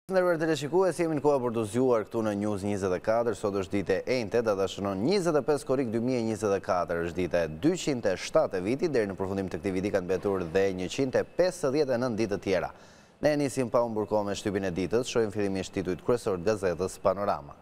Nderuar teleshikues, jemi në kohë për të zgjuar këtu në News 24, sot është dite e njëjtë, data shënon 25 korrik 2024, është dita e 207 e vitit, deri në përfundim të këtij viti kanë mbetur dhe 159 ditë të tjera. Ne nisim pa humbur kohë me shtypin e ditës, shohim fillimisht titujt kryesor të gazetës Panorama.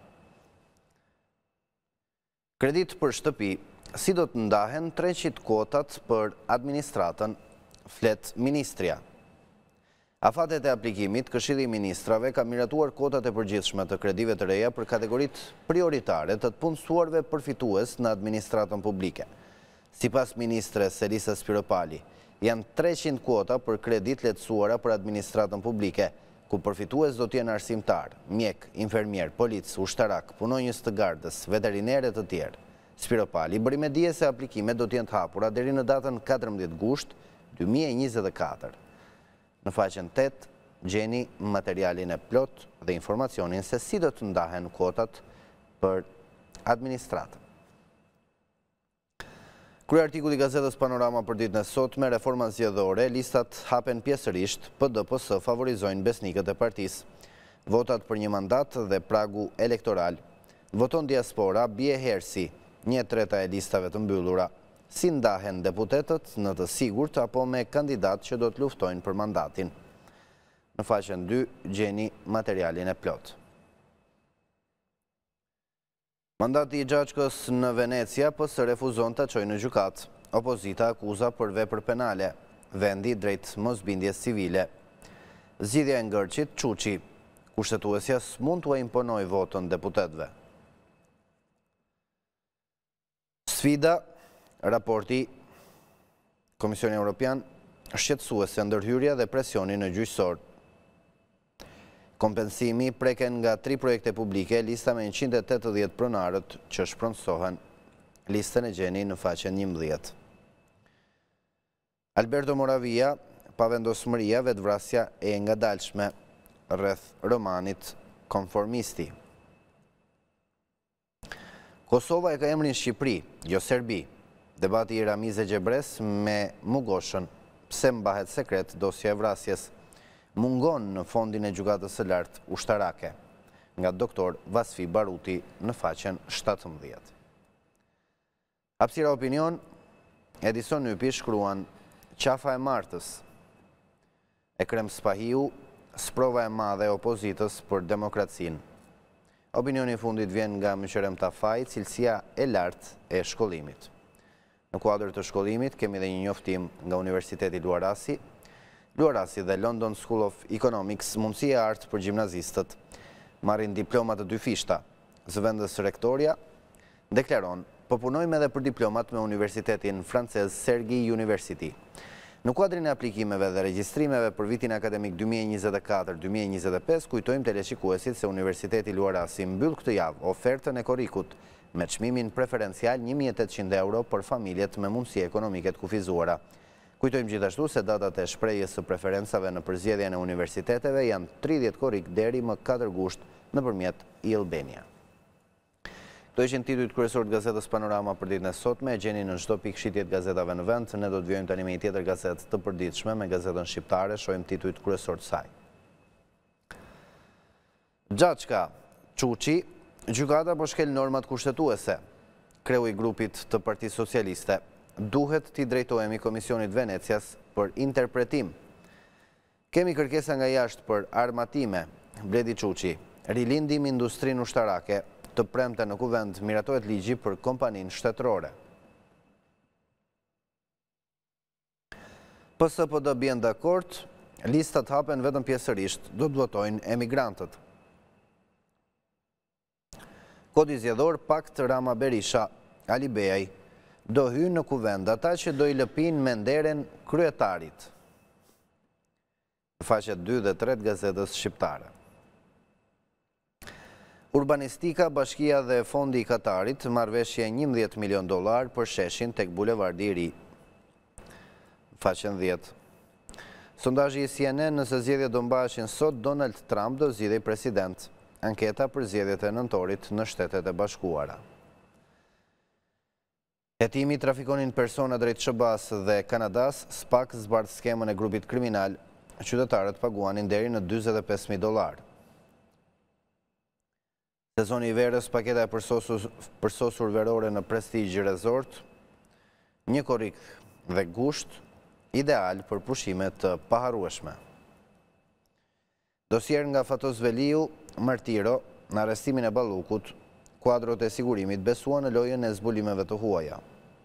Kredit për shtëpi, si do të ndahen 300 kotat për administratën, flet ministria. Afatet e aplikimit, Këshilli i Ministrave ka miratuar kotat e përgjithshme të kredive të reja për kategoritë prioritare të të punësuarve përfitues në administratën publike. Sipas ministres Elisa Spiropali, janë 300 kuota për kredit lehtësuara për administratën publike, ku përfitues do t'jenë arsimtar, mjek, infermier, polic, ushtarak, punonjës të gardës, veterinere të tjerë. Spiropali bëri me dije se aplikimet do t'jenë të hapura deri në datën 14 gusht 2024. Në faqen 8, gjeni materialin e plot dhe informacionin se si do të ndahen kuotat për administratën. Krye artikulli i gazetës Panorama për ditën e sotme, reforma zgjedhore, listat hapen pjesërisht, PDPS favorizojnë besnikët e partisë. Votat për një mandat dhe pragu elektoral. Voton diaspora, bie hersi, 1/3 e listave të mbyllura. Si ndahen deputetët në të sigurt apo me kandidat që do të luftojnë për mandatin. Në faqen 2 gjeni materialin e plot. Mandati i Gjaçkës në Venecia PS refuzon të çojë në gjykat. Opozita akuza për vepër penale, vendi drejt mosbindjes civile. Zgjidhja e Ngërçit, Çuçi, kushtetuesja s'mund t'u imponoj votën deputetëve. Sfida, raporti Komisioni Evropian shqetësuese ndërhyrja dhe presioni në gjyqësor. Kompensimi preken nga 3 projekte publike, lista me 180 pronarët që shpronësohen. Listën e gjeni në faqen 11. Alberto Moravia, pavendosmëria, vetvrasja e ngadalshme rreth romanit Konformisti. Kosova e ka emrin Shqipëri, jo Serbi. Debati i Ramiz e Gjebres me Mugoshën, pse mbahet sekret dosja e vrasjes, mungon në fondin e gjykatës së lartë ushtarake, nga doktor Vasfi Baruti në faqen 17. Hapësira opinion, Edison Nypi shkruan qafa e martës, Ekrem Spahiu, sprova e madhe e opozitës për demokracinë. Opinioni i fundit vjen nga Myqerem Tafaj, cilësia e lartë e shkollimit. Në kuadër të shkollimit kemi dhe një njoftim nga Universiteti Luarasi. Luarasi dhe London School of Economics, mundësi e artë për gjimnazistët, marrin diplomat të dy fishta. Zëvendës rektoria deklaron, po punojmë edhe për diplomat me Universitetin francez Sergi University. Në kuadrin e aplikimeve dhe regjistrimeve për vitin akademik 2024-2025, kujtojmë teleshikuesit se Universiteti Luarasi mbyll këtë javë ofertën e korrikut me çmimin preferencial 1.800 euro për familjet me mundësi ekonomike të kufizuara. Kujtojmë gjithashtu se datat e shprehjes së preferencave në përzgjedhjen e universiteteve janë 30 korrik deri më 4 gusht nëpërmjet e-Albania. Këto ishin titujt kryesor të gazetës Panorama për ditën e sotme, e gjeni në çdo pikë shitje të gazetave në vend. Ne do të vijojmë tani me një tjetër gazetë të përditshme me gazetën shqiptare, shohim titujt kryesor të saj. Gjaçka, Çuçi, gjykata po shkel normat kushtetuese. Kreu i grupit të Partisë Socialiste, duhet t'i drejtohemi Komisionit Venecias për interpretim. Kemi kërkesa nga jashtë për armatime, Bledi Çuçi, rilindim industrinë ushtarake, të premte në kuvend miratohet ligji për kompaninë shtetërore. PSD bien dakord, listat hapen vetëm pjesërisht, do të votojnë emigrantët. Kodi zgjedhor pakt Rama Berisha, Ali Beaj, do hynë në kuvend ata që do i lëpin me nderen kryetarit. Faqet 2 dhe 3 gazetës shqiptare. Urbanistika, Bashkia dhe Fondi i Katarit marrëveshje $11 milion për sheshin tek bulevardi i ri. Faqen 10. Sondazhi i CNN, nëse zgjedhjet do mbaheshin sot, Donald Trump do zgjidhej president. Anketa për zgjedhjet e nëntorit në Shtetet e Bashkuara. Hetimi trafikonin persona drejt SBA-s dhe Kanadas, SPAC zbardh skemën e grupit kriminal, qytetarët paguanin deri në $45.000. Sezoni i verës, paketa e përsosur verore në Prestige Resort, një korrik dhe gusht, ideal për pushimet të paharrueshme. Dosier nga Fatos Veliu, Martiro, në arrestimin e Ballukut, kuadrot e sigurimit besuan në lojën e zbulimeve të huaja.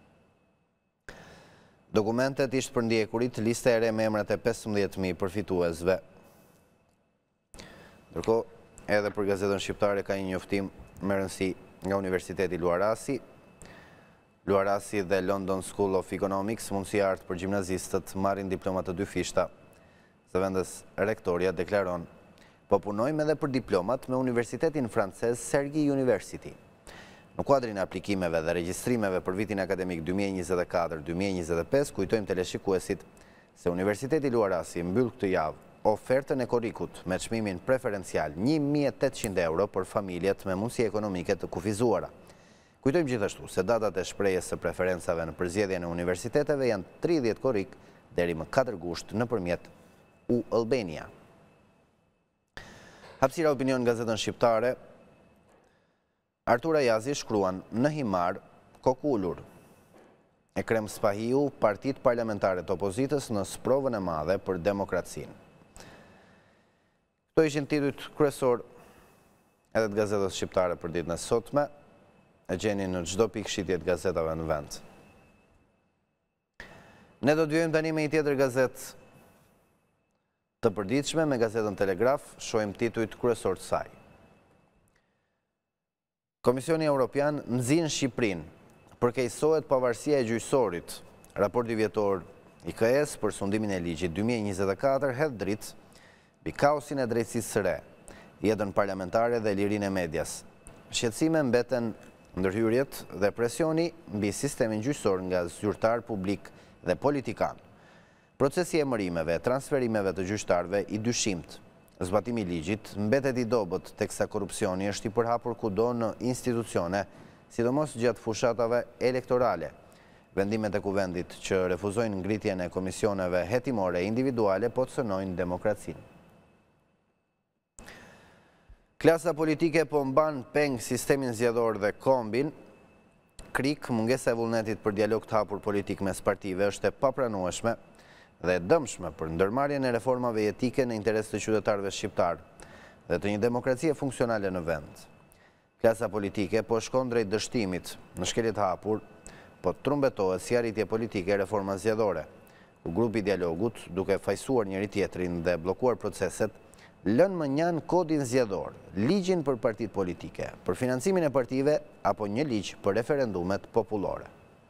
Dokumentet ishtë përndjekurit liste e re me emrat e 15.000 përfituesve. Ndërkohë, edhe për Gazetën Shqiptare ka një njoftim me rëndësi nga Universiteti Luarasi. Luarasi dhe London School of Economics mund si artë për gjimnazistët marrin diplomat të dy fishta. Zëvendës rektoria deklaron, po punojmë edhe për diplomat me Universitetin Francez Sergi University. Në kuadrin e aplikimeve dhe regjistrimeve për vitin akademik 2024-2025, kujtojmë teleshikuesit se Universiteti Luarasi mbyll këtë javë ofertën e korrikut me çmimin preferencial 1.800 euro për familjet me mundësi ekonomike të kufizuara. Kujtojmë gjithashtu se datat e shprehjes së preferencave në përzgjedhjen e universiteteve janë 30 korrik deri më 4 gusht nëpërmjet U-Albania. Hapësira Opinion Gazetën Shqiptare. Artur Ajazi shkruan në himar kokullur. Ekrem Spahiu, partit parlamentare të opozitës në sprovën e madhe për demokracinë. Këto ishin titujt kryesor edhe të Gazetës Shqiptare për ditën e sotme, e gjeni në çdo pikë shitje të gazetave në vend. Ne do të vijmë tani me një tjetër gazetë të përditshme, me Gazetën Telegraf, shohim titujt kryesor të saj. Komisioni Evropian nxin Shqipërinë, përkeqësohet pavarësia e gjyqësorit. Raporti vjetor i KS për sundimin e ligjit 2024 hedh dritë mbi kaosin e drejtësisë së re, jetën parlamentare dhe lirinë e medias. Shqetësime mbeten ndërhyrjet dhe presioni mbi sistemin gjyqësor nga zyrtar publik dhe politikan. Procesi e emërimeve, transferimeve të gjyqtarëve i dyshimt. Zbatimi i ligjit mbetet i dobët teksa korrupsioni është i përhapur kudo në institucione, sidomos gjatë fushatave elektorale. Vendimet e kuvendit që refuzojnë ngritjen e komisioneve hetimore individuale po të cënojnë demokracinë. Klasa politike po mban peng sistemin zgjedhor dhe kombin. Krik, mungesa e vullnetit për dialog të hapur politik mes partive është e papranueshme dhe dëmshme për ndërmarrjen e reformave jetike në interes të qytetarëve shqiptar dhe të një demokracie funksionale në vend. Klasa politike po shkon drejt dështimit në shkelje të hapur, po trumbetohet si arritje politike reforma zgjedhore, ku grupi i dialogut, duke fajsuar njëri tjetrin dhe bllokuar proceset, lënë më njan kodin zgjedhor, ligjin për partitë politike, për financimin e partive apo një ligj për referendumet popullore.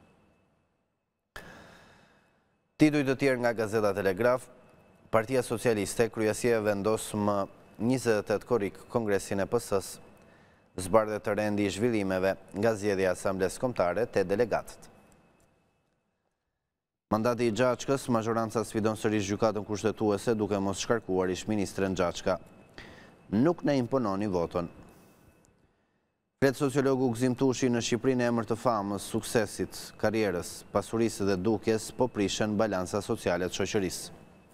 Titujt të tjerë nga Gazeta Telegraf. Partia Socialiste kryesia vendos më 28 korrik Kongresin e PS-s, zbardhje të rendi i zhvillimeve nga zgjedhja e Asamblesë Kombëtare te delegatët. Mandati i Gjaçkës, mazhoranca sfidon sërish gjykatën kushtetuese duke mos shkarkuar ish-ministren Gjaçka. Nuk ne impononi votën. Flet sociologu Gzim Tushi, në Shqipërinë emër të famës, suksesit, karrierës, pasurisë dhe dukjes po prishen balanca sociale të shoqërisë.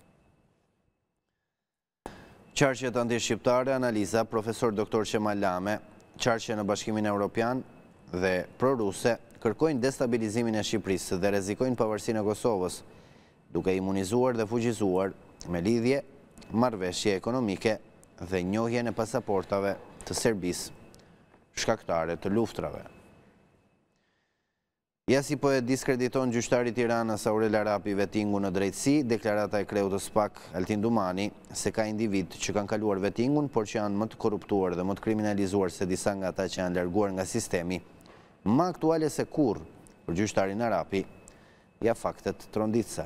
Qarqet anti-shqiptare, analiza profesor Dr. Qemal Lame, qarqe në Bashkimin Evropian dhe proruse kërkojnë destabilizimin e Shqipërisë dhe rrezikojnë pavarësinë e Kosovës, duke imunizuar dhe fuqizuar me lidhje marrëveshje ekonomike dhe njohjen e pasaportave të Serbisë, shkaktare të luftrave. Ja si po e diskrediton gjyqtari i Tiranës Aurel Arapi vettingu në drejtësi, deklarata e kreut të SPAK Altin Dumani se ka individ që kanë kaluar vettingun, por që janë më të korruptuar dhe më të kriminalizuar se disa nga ata që janë larguar nga sistemi, më aktuale se kurrë për gjyqtarin Arapi, ja faktet tronditëse.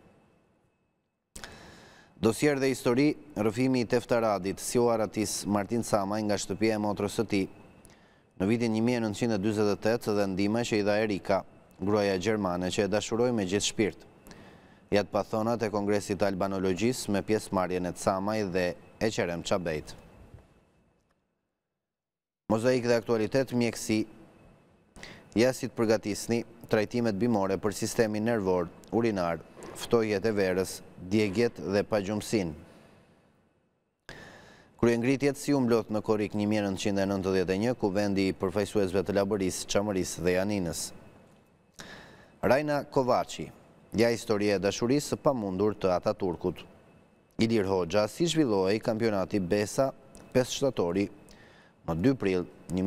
Dosier dhe histori, rrëfimi i Teftaradit, si u Aratis Martin Camaj nga shtëpia e motrës së tij në vitin 1948 dhe ndihma që i dha Erika, gruaja gjermane që e dashuroi me gjithë shpirt. Jatë pathonat e Kongresit të Albanologjisë me pjesëmarrjen e Camaj dhe e Qerem Çabejt. Mozaik dhe aktualitet, mjekësi. Ja si të përgatisni trajtimet bimore për sistemin nervor, urinar, ftohjet e verës, djegjet dhe pagjumësinë. Kryengritjet si u mblodh në korrik 1991, ku vendi i përfaqësuesve të Laborisë, Çamërisë dhe Janinës. Rajna Kovaçi, ja historia e dashurisë së pamundur të Ataturkut. Ilir Hoxha, si zhvillohej kampionati Besa 5 shtatori më 2 prill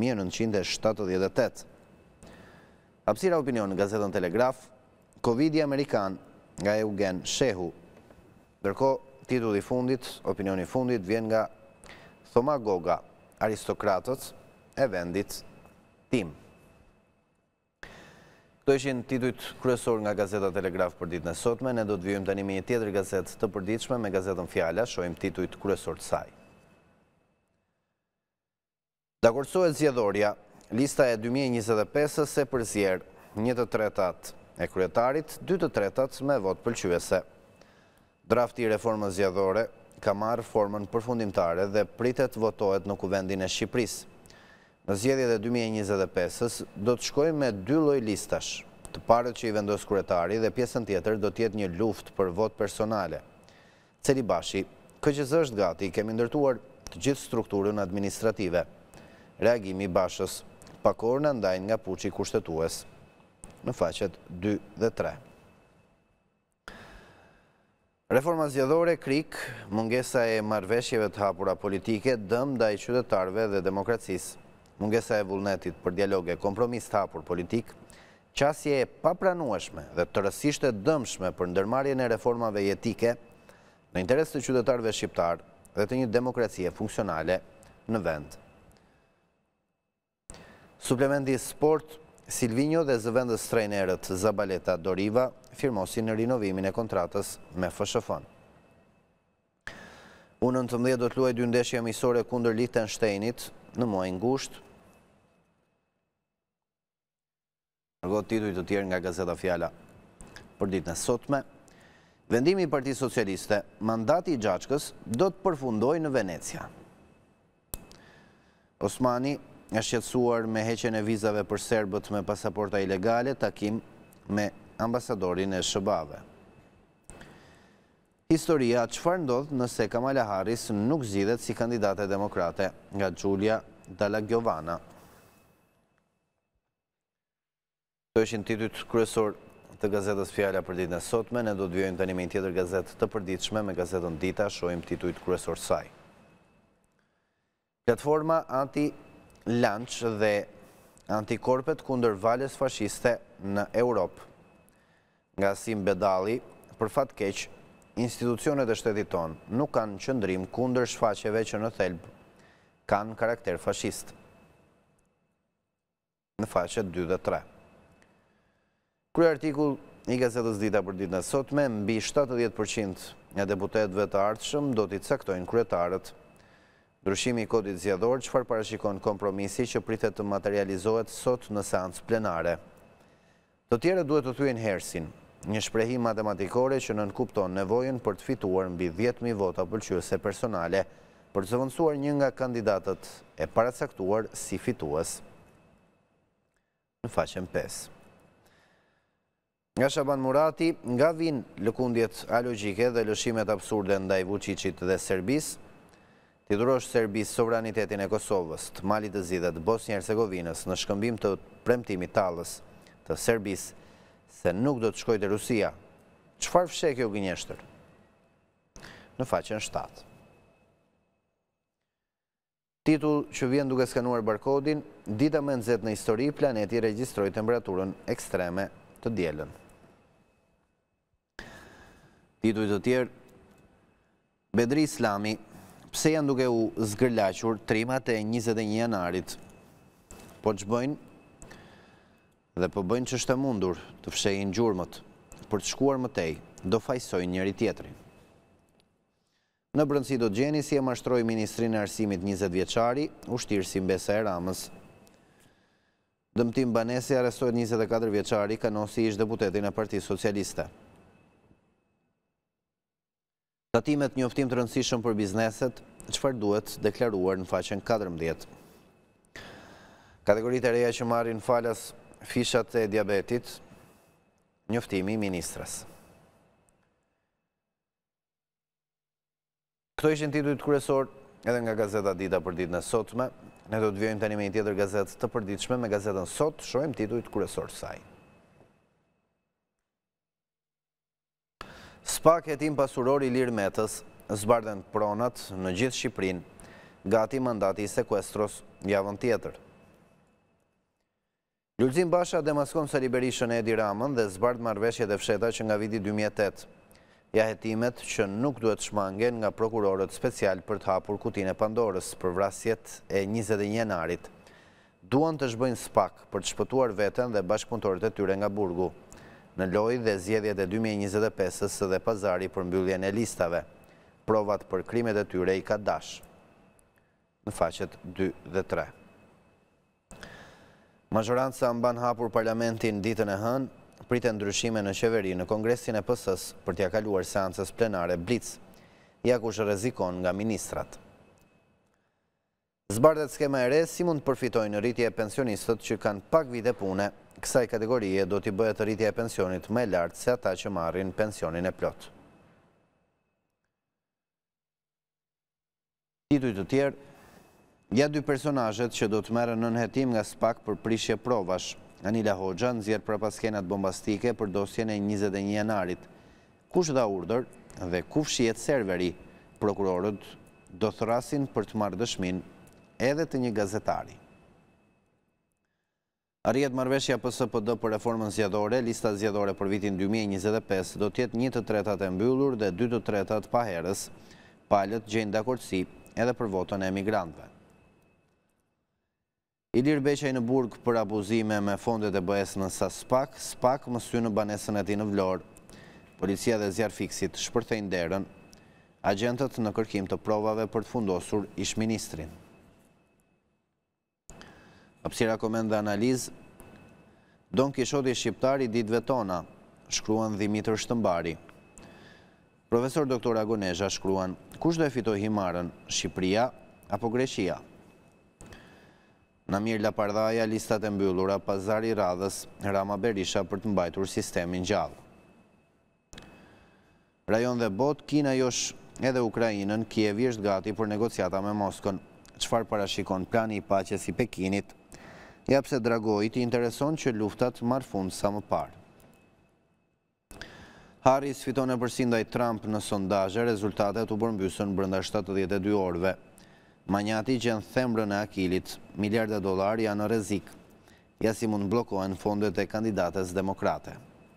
1978. Hapësira opinion në gazetën Telegraf, Covidi Amerikan nga Eugen Shehu. Ndërkohë, titulli i fundit, opinioni i fundit vjen nga Thoma Goga, aristokratët e vendit tim. Këto ishin titujt kryesor nga gazeta Telegraf për ditën e sotme. Ne do të vijmë tani me një tjetër gazetë të përditshme me gazetën Fjala, shohim titujt kryesor të saj. Dakorcohet zgjedhorja, lista e 2025-së se përzjer 1/3 e kryetarit, 2/3 me votë pëlqyese. Drafti i reformës zgjedhore ka marrë formën përfundimtare dhe pritet votohet në Kuvendin e Shqipërisë. Në zgjedhjet e 2025-së do të shkojmë me 2 lloj listash. Të parët që i vendos kryetari dhe pjesën tjetër do të jetë një luftë për votë personale. Celibashi, KQZ është gati, kemi ndërtuar të gjithë strukturën administrative. Reagimi i Bashës, pakor në ndajnë nga puçi kushtetues. Në faqet 2 dhe 3. Reforma zgjedhore krik, mungesa e marrëveshjeve të hapura politike, dëm ndaj qytetarëve dhe demokracisë. Mungesa e vullnetit për dialog e kompromis të hapur politik, qasje e papranueshme dhe tërësisht e dëmshme për ndërmarrjen e reformave jetike në interes të qytetarëve shqiptar dhe të një demokracie funksionale në vend. Suplementi sport, Silvinjo dhe zëvendës trajnerët Zabaleta Doriva firmosin në rinovimin e kontratës me FSHF-n. U19 do të luajë 2 ndeshje miqësore kundër Liechtensteinit në muajin gusht. Nërko tituj të tjerë nga gazeta Fjala për ditën e sotme. Vendimi i Partisë Socialiste, mandati i Gjaçkës do të përfundojë në Venecia. Osmani është shqetësuar me heqjen e vizave për serbët me pasaporta ilegale, takim me ambasadorin e SBA-ve. Historia, çfarë ndodh nëse Kamala Harris nuk zgjidhet si kandidate demokrate, nga Giulia Dalla Giovanna. Këto ishin titujt kryesor të gazetës Fjala për ditën e sotme. Ne do të vijojmë tani me një tjetër gazetë të përditshme me gazetën Dita, shohim titujt kryesor të saj. Platforma anti-lanç dhe antikorpet kundër valës fashiste në Europë. Nga Sim Bedalli, për fat keq, institucionet e shtetit tonë nuk kanë qëndrim kundër shfaqjeve që në thelb kanë karakter fashist. Në faqet 2 dhe 3. Krye artikull i gazetës Dita për ditën e sotme, mbi 70% nga deputetëve të ardhshëm do t'i caktojnë kryetarët. Ndryshimi i kodit zgjedhor çfarë parashikon kompromisi që pritet të materializohet sot në seancë plenare. Të tjerë duhet të thyen hersin, një shprehim matematikore që nënkupton nevojën për të fituar mbi 10.000 vota pëlqyese personale për të zëvendësuar një nga kandidatët e paracaktuar si fitues. Në faqen 5. Nga Shaban Murati, nga vijnë lëkundjet alogjike dhe lëshimet absurde ndaj Vučićit dhe Serbisë, t'i dhurosh Serbisë sovranitetin e Kosovës, të Malit të Zi dhe të Bosnjë-Hercegovinës në shkëmbim të premtimit tallës të Serbisë se nuk do të shkojë te Rusia. Çfarë fsheh kjo gënjeshtër? Në faqen 7. Titull që vjen duke skanuar barkodin, dita më e nxehtë në histori, planeti regjistroi temperaturën ekstreme të dielën. Titull të tjerë, Bedri Islami, pse janë duke u zgërlaqur trimat e 21 janarit? Po ç'bëjnë? Dhe po bëjnë ç'është e mundur të fshehin gjurmët, për të shkuar më tej, do fajsojnë njëri tjetrin. Në brëndësi do të gjeni si e mashtroi ministrin e arsimit 20 vjeçari, ushtirësi Mbesa e Ramës. Dëmtim banese arrestohet 24 vjeçari, kanosi ish deputetin e Partisë Socialiste. Tatimet njoftim të rëndësishëm për bizneset, çfarë duhet deklaruar në faqen 14. Kategoritë e reja që marrin falas fishat e diabetit, njoftimi i ministrës. Këto ishin titujt kryesor edhe nga Gazeta Dita për ditën e sotme. Ne do të vjojmë tani me një tjetër gazetë të përditshme me gazetën Sot, shohim titujt kryesor të saj. SPAK hetim pasuror Ilir Metës, zbardhen pronat në gjithë Shqipërinë, gati mandati i sekuestros javën tjetër. Lulzim Basha demaskon Sali Berishën e Edi Ramën dhe zbardh marrëveshjet e fsheta që nga viti 2008. Ja hetimet që nuk duhet shmangen nga prokurorët special për të hapur kutinë e Pandorës për vrasjet e 21 janarit. Duan të zhbëjnë SPAK për të shpëtuar veten dhe bashkëpunëtorët e tyre nga burgu. Në lojë dhe zgjedhjet e 2025-s dhe pazari për mbylljen e listave. Provat për krimet e tyre i ka dash. Në faqet 2 dhe 3. Mazhoranca mban hapur parlamentin ditën e hënë, pritet ndryshime në qeveri në Kongresin e PS-s për t'ia kaluar seancës plenare blitz, ja kush rrezikon nga ministrat. Zbardhet skema e re si mund të përfitojnë rritje e pensionistët që kanë pak vite pune, kësaj kategorie do t'i bëhet rritja e pensionit më e lartë se ata që marrin pensionin e plot. Tituj të tjerë, ja dy personazhet që do të merren nën hetim nga SPAK për prishje provash. Anila Hoxha nxjerr prapaskenat bombastike për dosjen e 21 janarit. Kush dha urdhër dhe ku fshihet serveri? Prokurorët do thrasin për të marrë dëshmin edhe të një gazetari. Arrihet marrëveshja PS-PD për reformën zgjedhore, lista zgjedhore për vitin 2025 do të jetë 1/3 e mbyllur dhe 2/3 pa herës. Palët gjejnë dakordsi edhe për votën e emigrantëve. Ilir Beqaj në burg për abuzime me fondet e BE-s në SPAK, SPAK më sy në banesën e tij në Vlorë. Policia dhe zjarfiksit shpërthejnë derën, agentët në kërkim të provave për të fundosur ish-ministrin. Hapësira koment dhe analizë, Don Kishoti shqiptar i ditëve tona, shkruan Dimitër Shtëmbari. Profesor Dr. Agonezha shkruan, kush do e fitoj himarën, Shqipëria apo Greqia? Namir Lapardhaja, listat e mbyllura, Pazari Radhës, Rama Berisha për të mbajtur sistemin gjallë. Rajon dhe bot, Kina josh edhe Ukrainën, Kievi është gati për negociata me Moskën. Çfarë parashikon plani i paqes i Pekinit? Ja pse Dragojit i intereson që luftat marrë fund sa më parë. Harris fiton e përsi ndaj Trump në sondazhe, rezultatet u përmbysën brenda 72 orëve. Manjati gjen thembrën e Akilit, miliarda dollar janë në rrezik. Ja si mund bllokohen fondet e kandidates demokrate.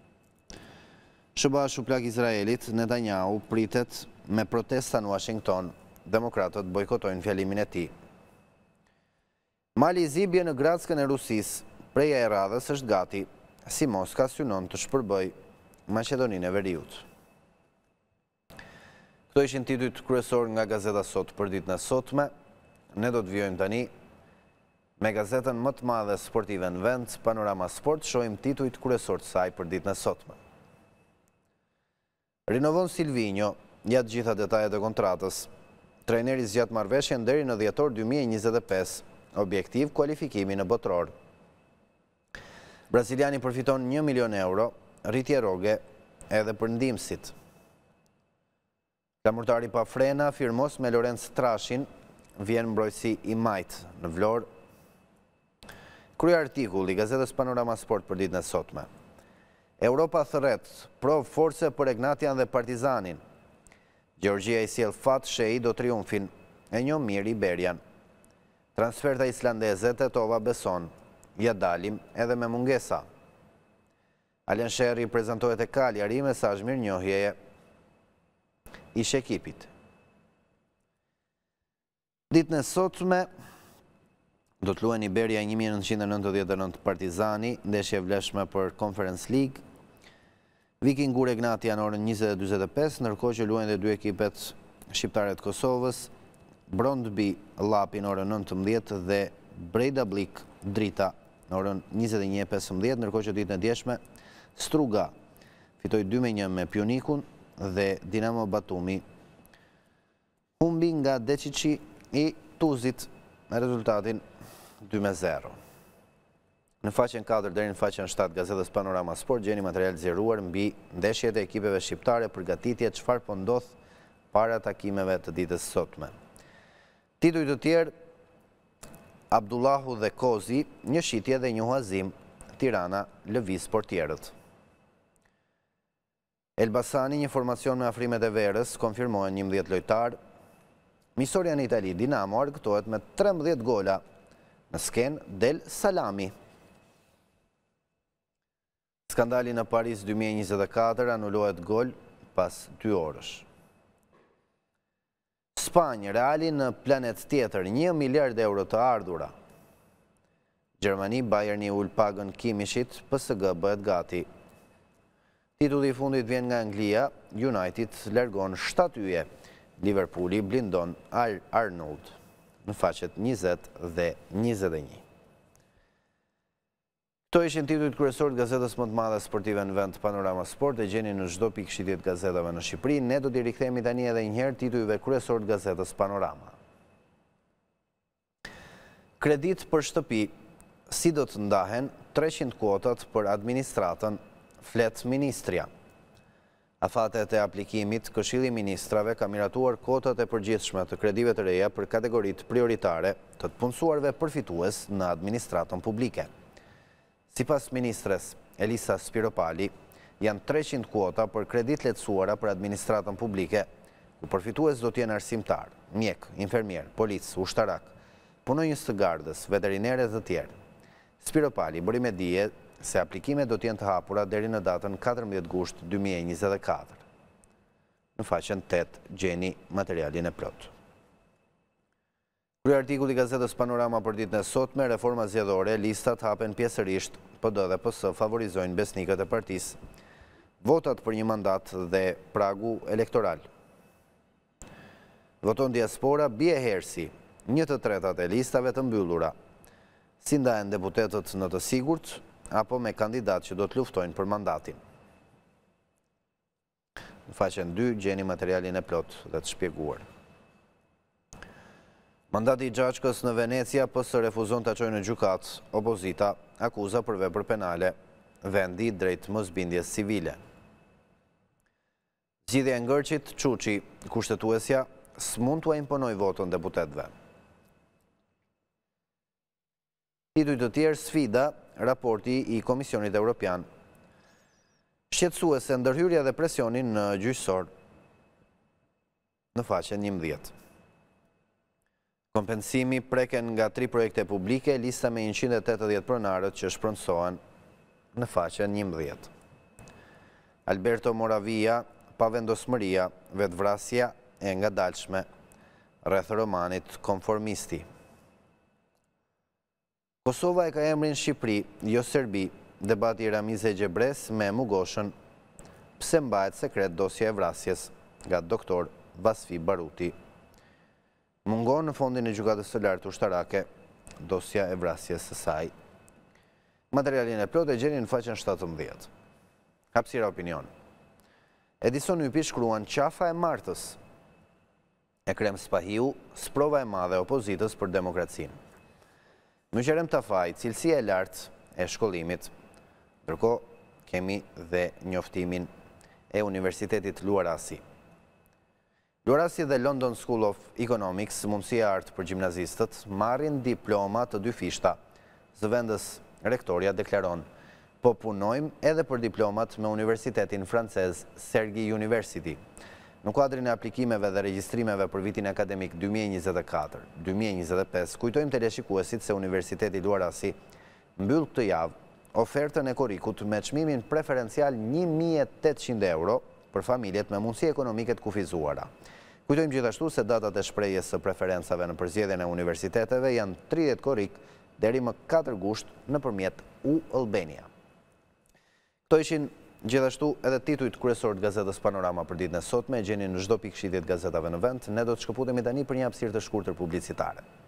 SBA shuplak Izraelit, Netanyahu pritet me protesta në Washington. Demokratët bojkotojnë fjalimin e tij. Mali i Zi bie në Gratskën e Rusisë. Preja e radhës është gati, si Moska synon të shpërbëj Maqedoninë e Veriut. Këto ishin titujt kryesor nga Gazeta Sot për ditën e sotme. Ne do të vjojmë tani me gazetën më të madhe sportive në vend, Panorama Sport, shohim titujt kryesor të saj për ditën e sotme. Rinovon Silvinho, ja të gjitha detajet e kontratës. Trajneri zgjat marrëveshjen deri në dhjetor 2025, objektiv kualifikimi në botror. Braziliani përfiton 1 milion euro, rritje rroge edhe për ndihmësit. Lamurtari pa frena, firmos me Lorenz Trashin, vjen mbrojtësi i majt në Vlorë. Krye artikull i gazetës Panorama Sport për ditën e sotme. Europa thërret, provë force për Egnatian dhe Partizanin. Gjeorgjia i sjell fat Shei do triumfin, e njoh mirë Iberian. Transferta islandeze Tetova beson, ja dalim edhe me mungesa. Alen Sherri prezantohet e Cagliari, mesazh mirënjohjeje ish ekipit. Ditën e sotme do të luajë Iberia 1999 Partizani, ndeshje e vlefshme për Conference League. Vikingur Egnatian orën 20:45, ndërkohë që luajnë dhe dy ekipet shqiptare të Kosovës, Brondby Lapin orën 19 dhe Breidablik Drita orën 21:15, ndërkohë që ditën e djeshme Struga fitoi 2-1 me Pionikun dhe Dinamo Batumi humbi nga Decici i Tuzit me rezultatin 2-0. Në faqen 4 deri në faqen 7 gazetës Panorama Sport gjeni material zgjeruar mbi ndeshjet e ekipeve shqiptare, përgatitje çfarë po ndodh para takimeve të ditës sotme. Tituj të tjerë, Abdullahu dhe Kozi, një shitje dhe një huazim, Tirana, lëviz portierët. Elbasani, një formacion me afrimet e verës, konfirmohen 11 lojtar. Misoria në Itali, Dinamo argëtohet me 13 gola, në skenë del Salami. Skandali në Paris 2024 anullohet gol pas 2 orësh. Spanjë, Reali në planet tjetër, 1 miliard euro të ardhura. Gjermani, Bayerni ul pagën Kimishit, PSG bëhet gati. Titulli i fundit vjen nga Anglia, United largon 7 yje. Liverpooli blindon Arnold në faqet 20 dhe 21. Këto ishin titujt kryesorë të gazetës më të madhe sportive në vend, Panorama Sport, e gjeni në çdo pikë shitjet gazetave në Shqipëri. Ne do t'i rikthehemi tani edhe një herë titujve kryesorë të gazetës Panorama. Kredit për shtëpi, si do të ndahen 300 kuotat për administratën, flet ministria. Afatet e aplikimit, Këshilli i Ministrave ka miratuar kotat e përgjithshme të kredive të reja për kategoritë prioritare të të punësuarve përfitues në administratën publike. Sipas ministres Elisa Spiropali, janë 300 kuota për kredit lehtësuara për administratën publike, ku përfitues do t'jenë arsimtar, mjek, infermier, polic, ushtarak, punonjës të gardës, veterinere dhe tjerë. Spiropali bëri me dije se aplikimet do t'jenë të hapura deri në datën 14 gusht 2024. Në faqen 8 gjeni materialin e plot. Krye artikulli gazetës Panorama për ditën e sotme, reforma zgjedhore, listat hapen pjesërisht, PD dhe PS favorizojnë besnikët e partisë. Votat për një mandat dhe pragu elektoral. Voton diaspora, bie hersi, 1/3 e listave të mbyllura. Si ndahen deputetët në të sigurt, apo me kandidat që do të luftojnë për mandatin. Në faqen 2 gjeni materialin e plot dhe të shpjeguar. Mandati i Gjaçkës në Venecia PS refuzon të çojë në gjykat, opozita akuza për vepër penale, vendi drejt mosbindjes civile. Zgjidhja e Ngërçit, Çuçi, kushtetuesja s'mund t'ua imponoj votën deputetëve. Tituj të tjerë, sfida, raporti i Komisionit Evropian. Shqetësuese ndërhyrja dhe presionin në gjyqësor në faqen 11. Kompensimi preken nga 3 projekte publike, lista me 180 pronarët që shpronësohen në faqen 11. Alberto Moravia, pavendosmëria, vetvrasja e ngadalshme rreth romanit Konformisti. Kosova e ka emrin Shqipëri, jo Serbi, debati Ramiz e Gjebres me Mugoshën, pse mbahet sekret dosja e vrasjes nga doktor Vasfi Baruti. Mungon në fondin e gjykatës së lartë ushtarake, dosja e vrasjes së saj. Materialin e plot e gjeni në faqen 17. Hapësira opinion. Edison Ypi shkruan qafa e martës. Ekrem Spahiu, sprova e madhe opozitës për demokracinë. Muharrem Tafaj, cilësia e lartë e shkollimit, ndërkohë kemi dhe njoftimin e Universitetit Luarasi. Luarasi dhe London School of Economics, mundësia artë për gjimnazistët, marrin diploma të 2 fishta. Zëvendës rektoria deklaron, po punojmë edhe për diplomat me Universitetin francez Cergy University. Në kuadrin e aplikimeve dhe regjistrimeve për vitin akademik 2024-2025, kujtojmë teleshikuesit se Universiteti Luarasi mbyll këtë javë ofertën e korrikut me çmimin preferencial 1.800 euro për familjet me mundësi ekonomike të kufizuara. Kujtojmë gjithashtu se datat e shprehjes së preferencave në përzgjedhjen e universiteteve janë 30 korrik deri më 4 gusht nëpërmjet U-Albania. Këto ishin gjithashtu edhe titujt kryesorë të gazetës Panorama për ditën e sotme, gjeni në çdo pikë shitjet gazetave në vend. Ne do të shkëputemi tani për një hapësirë të shkurtër publicitare.